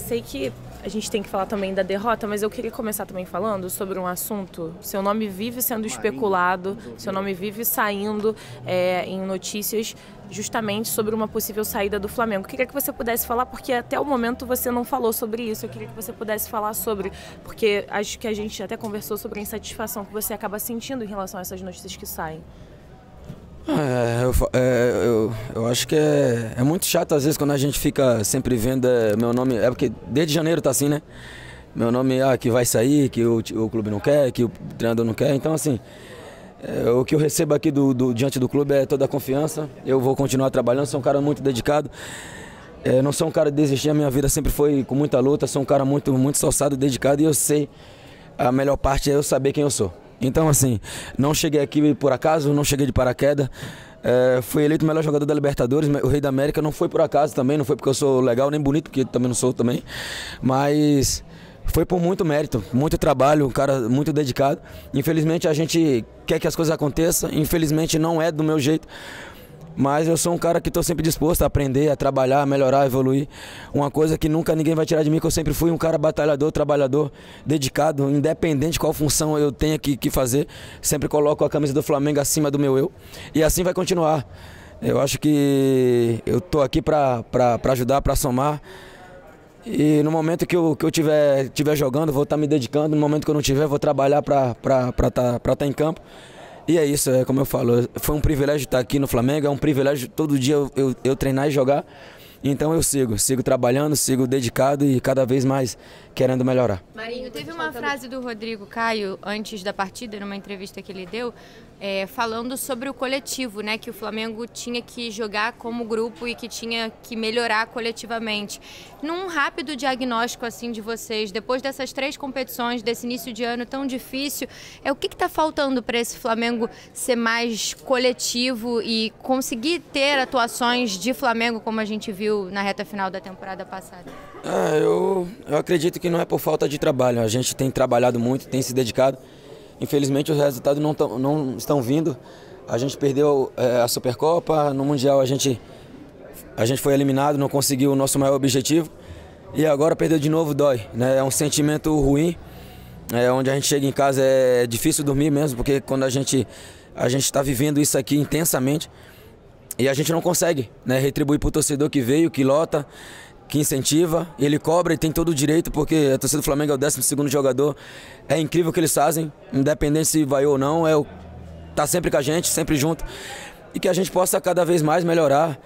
sei que a gente tem que falar também da derrota, mas eu queria começar também falando sobre um assunto. Seu nome vive sendo especulado, seu nome vive saindo em notícias justamente sobre uma possível saída do Flamengo. Eu queria que você pudesse falar, porque até o momento você não falou sobre isso. Eu queria que você pudesse falar sobre, porque acho que a gente até conversou sobre a insatisfação que você acaba sentindo em relação a essas notícias que saem. Eu acho que é muito chato às vezes quando a gente fica sempre vendo meu nome, porque desde janeiro tá assim, né? Meu nome que vai sair, que o clube não quer, que o treinador não quer, então assim, o que eu recebo aqui diante do clube é toda a confiança, eu vou continuar trabalhando, sou um cara muito dedicado, não sou um cara de desistir, a minha vida sempre foi com muita luta, sou um cara muito esforçado, dedicado e eu sei, a melhor parte é eu saber quem eu sou. Então, assim, não cheguei aqui por acaso, não cheguei de paraquedas. Fui eleito o melhor jogador da Libertadores, o Rei da América. Não foi por acaso também, não foi porque eu sou legal nem bonito, porque também não sou também. Mas foi por muito mérito, muito trabalho, um cara muito dedicado. Infelizmente a gente quer que as coisas aconteçam, infelizmente não é do meu jeito. Mas eu sou um cara que estou sempre disposto a aprender, a trabalhar, a melhorar, a evoluir. Uma coisa que nunca ninguém vai tirar de mim, que eu sempre fui um cara batalhador, trabalhador, dedicado, independente de qual função eu tenha que fazer. Sempre coloco a camisa do Flamengo acima do meu eu. E assim vai continuar. Eu acho que eu estou aqui para ajudar, para somar. E no momento que eu tiver jogando, vou estar me dedicando. No momento que eu não tiver, vou trabalhar para estar em campo. E é isso, como eu falo, foi um privilégio estar aqui no Flamengo, é um privilégio todo dia eu treinar e jogar. Então eu sigo trabalhando, sigo dedicado e cada vez mais querendo melhorar. Marinho, teve uma frase do Rodrigo Caio antes da partida, numa entrevista que ele deu, falando sobre o coletivo, né? Que o Flamengo tinha que jogar como grupo e que tinha que melhorar coletivamente. Num rápido diagnóstico assim de vocês, depois dessas 3 competições, desse início de ano tão difícil, o que está faltando para esse Flamengo ser mais coletivo e conseguir ter atuações de Flamengo como a gente viu na reta final da temporada passada? Eu acredito que não é por falta de trabalho. A gente tem trabalhado muito, tem se dedicado. Infelizmente os resultados não estão vindo. A gente perdeu a Supercopa, no Mundial a gente foi eliminado, não conseguiu o nosso maior objetivo. E agora perdeu de novo dói, né? É um sentimento ruim, onde a gente chega em casa é difícil dormir mesmo, porque quando a gente está vivendo isso aqui intensamente e a gente não consegue, né, retribuir para o torcedor que veio, que lota, que incentiva, ele cobra e tem todo o direito, porque a torcida do Flamengo é o 12º jogador. É incrível o que eles fazem, independente se vai ou não, tá sempre com a gente, sempre junto. E que a gente possa cada vez mais melhorar,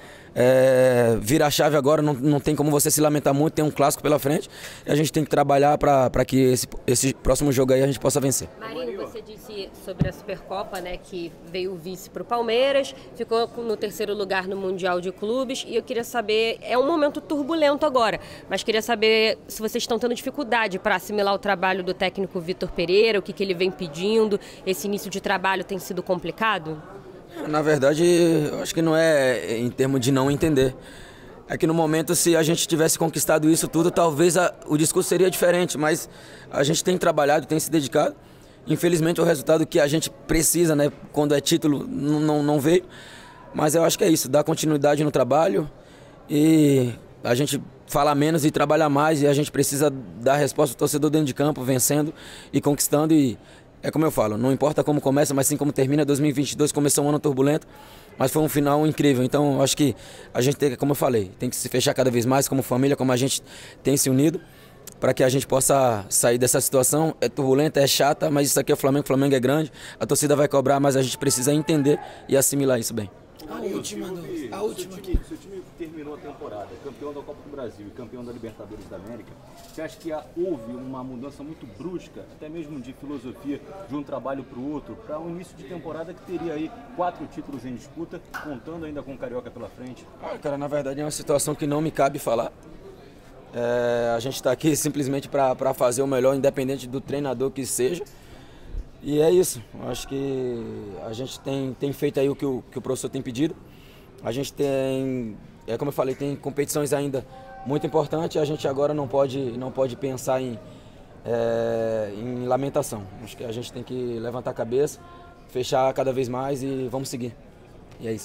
virar a chave agora, não tem como você se lamentar muito, tem um clássico pela frente. E a gente tem que trabalhar para que esse próximo jogo aí a gente possa vencer. Marinho, você disse sobre a Supercopa, né, que veio o vice para o Palmeiras, ficou no 3º lugar no Mundial de Clubes, e eu queria saber, é um momento turbulento agora, mas queria saber se vocês estão tendo dificuldade para assimilar o trabalho do técnico Vitor Pereira, o que ele vem pedindo, esse início de trabalho tem sido complicado? Na verdade, eu acho que não é em termos de não entender. É que no momento, se a gente tivesse conquistado isso tudo, talvez o discurso seria diferente, mas a gente tem trabalhado, tem se dedicado. Infelizmente, o resultado que a gente precisa, né, quando é título, não veio. Mas eu acho que é isso, dar continuidade no trabalho e a gente falar menos e trabalhar mais. E a gente precisa dar resposta ao torcedor dentro de campo, vencendo e conquistando. E é como eu falo, não importa como começa, mas sim como termina. 2022 começou um ano turbulento, mas foi um final incrível. Então, eu acho que a gente tem, como eu falei, tem que se fechar cada vez mais como família, como a gente tem se unido, para que a gente possa sair dessa situação. É turbulenta, é chata, mas isso aqui é o Flamengo é grande, a torcida vai cobrar, mas a gente precisa entender e assimilar isso bem. Seu time terminou a temporada, campeão da Copa do Brasil e campeão da Libertadores da América. Você acha que houve uma mudança muito brusca, até mesmo de filosofia, de um trabalho para o outro, para um início de temporada que teria aí 4 títulos em disputa, contando ainda com o Carioca pela frente? Cara, na verdade é uma situação que não me cabe falar. A gente está aqui simplesmente para fazer o melhor, independente do treinador que seja. E é isso, acho que a gente tem feito aí o que o professor tem pedido. A gente tem, como eu falei, tem competições ainda muito importantes. A gente agora não pode pensar em lamentação. Acho que a gente tem que levantar a cabeça, fechar cada vez mais e vamos seguir. E é isso.